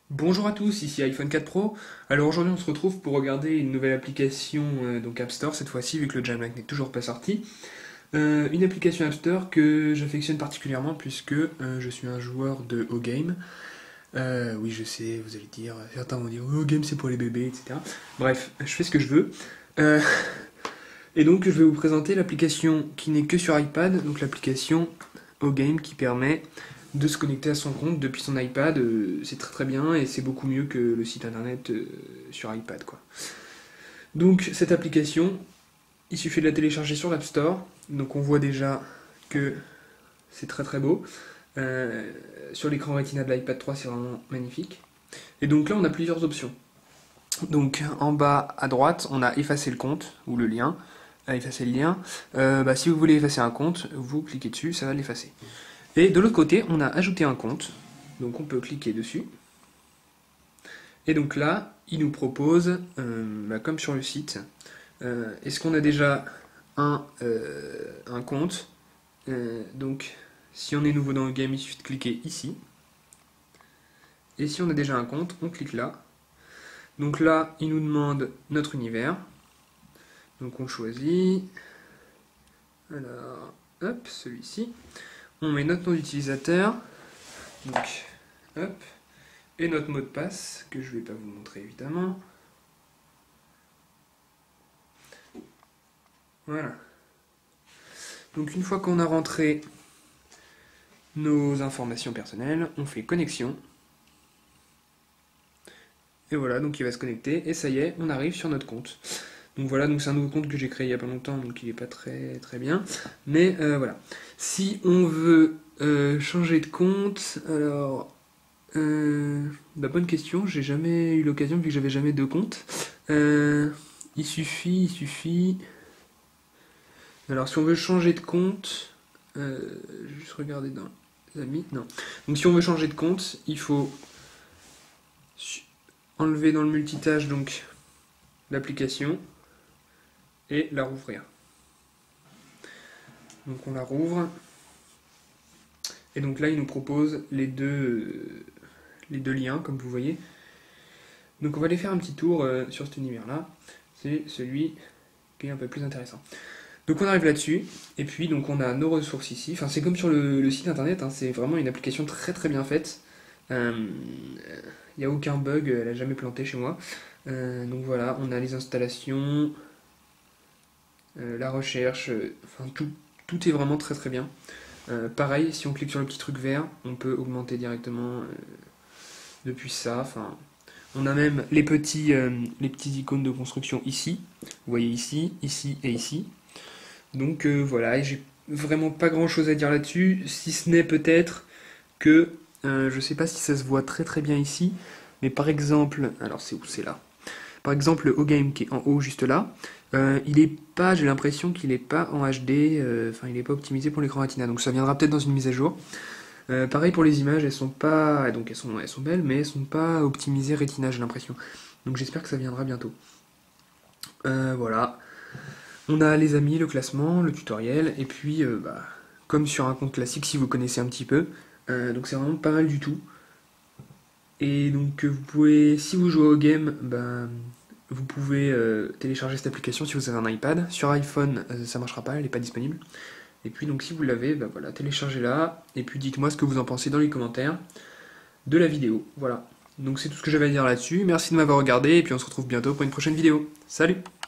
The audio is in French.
Bonjour à tous, ici iPhone 4 Pro. Alors aujourd'hui on se retrouve pour regarder une nouvelle application, donc App Store cette fois-ci vu que le jailbreak n'est toujours pas sorti. Une application App Store que j'affectionne particulièrement puisque je suis un joueur de O-Game. Oui je sais, vous allez dire, certains vont dire O-Game c'est pour les bébés, etc. Bref, je fais ce que je veux. Euh, et donc je vais vous présenter l'application qui n'est que sur iPad, donc l'application O-Game qui permet de se connecter à son compte depuis son iPad. C'est très très bien et c'est beaucoup mieux que le site internet sur iPad, quoi. Donc cette application, il suffit de la télécharger sur l'App Store. Donc on voit déjà que c'est très très beau. Sur l'écran Retina de l'iPad 3, c'est vraiment magnifique. Et donc là, on a plusieurs options. Donc en bas à droite, on a effacer le compte ou le lien. Effacer le lien. Si vous voulez effacer un compte, vous cliquez dessus, ça va l'effacer. Et de l'autre côté, on a ajouté un compte. Donc on peut cliquer dessus. Et donc là, il nous propose, comme sur le site, est-ce qu'on a déjà un compte. Donc si on est nouveau dans le game, il suffit de cliquer ici. Et si on a déjà un compte, on clique là. Donc là, il nous demande notre univers. Donc on choisit. Alors, hop, celui-ci. On met notre nom d'utilisateur. Donc, hop. Et notre mot de passe, que je ne vais pas vous montrer évidemment. Voilà. Donc une fois qu'on a rentré nos informations personnelles, on fait connexion. Et voilà, donc il va se connecter, et ça y est, on arrive sur notre compte. Donc voilà, donc c'est un nouveau compte que j'ai créé il n'y a pas longtemps, donc il n'est pas très très bien. Mais voilà. Si on veut changer de compte, alors... bonne question, j'ai jamais eu l'occasion vu que j'avais jamais de compte. Il suffit... Alors si on veut changer de compte, juste regarder dans les amis, non. Donc si on veut changer de compte, il faut enlever dans le multitâche donc l'application et la rouvrir. Donc on la rouvre. Et donc là il nous propose les deux liens comme vous voyez. Donc on va aller faire un petit tour sur cet univers là. C'est celui qui est un peu plus intéressant. Donc on arrive là-dessus, et puis donc on a nos ressources ici. Enfin c'est comme sur le site internet, hein, c'est vraiment une application très très bien faite. Il n'y a aucun bug, elle n'a jamais planté chez moi. Donc voilà, on a les installations, la recherche, enfin tout est vraiment très très bien. Pareil, si on clique sur le petit truc vert, on peut augmenter directement depuis ça. Enfin, on a même les petits icônes de construction ici. Vous voyez ici, ici et ici. Donc voilà, j'ai vraiment pas grand chose à dire là-dessus, si ce n'est peut-être que, je sais pas si ça se voit très très bien ici, mais par exemple, alors c'est où, c'est là. Par exemple le O-Game qui est en haut juste là, il est pas, j'ai l'impression qu'il est pas en HD, enfin il est pas optimisé pour l'écran Retina, donc ça viendra peut-être dans une mise à jour. Pareil pour les images, elles sont pas, donc elles sont belles, mais elles sont pas optimisées Retina, j'ai l'impression. Donc j'espère que ça viendra bientôt. Voilà. On a les amis, le classement, le tutoriel, et puis comme sur un compte classique si vous connaissez un petit peu. Donc c'est vraiment pas mal du tout. Et donc vous pouvez, si vous jouez au game, vous pouvez télécharger cette application si vous avez un iPad. Sur iPhone, ça marchera pas, elle n'est pas disponible. Et puis donc si vous l'avez, voilà, téléchargez-la, et puis dites-moi ce que vous en pensez dans les commentaires de la vidéo. Voilà. Donc c'est tout ce que j'avais à dire là-dessus. Merci de m'avoir regardé, et puis on se retrouve bientôt pour une prochaine vidéo. Salut!